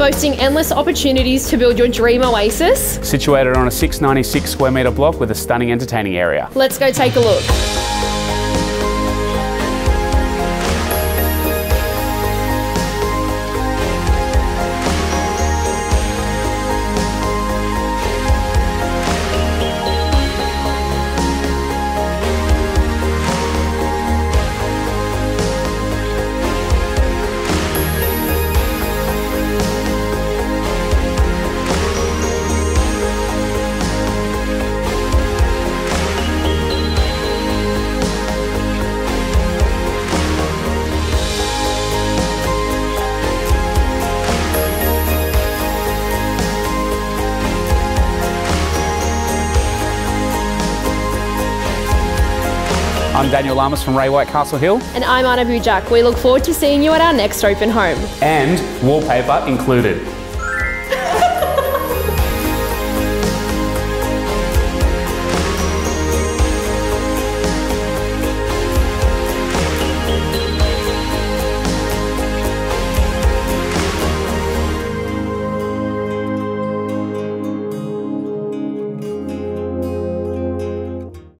boasting endless opportunities to build your dream oasis. Situated on a 696 square metre block with a stunning entertaining area. Let's go take a look. I'm Daniel Lamas from Ray White Castle Hill. And I'm Anna Bujak. We look forward to seeing you at our next open home. And wallpaper included.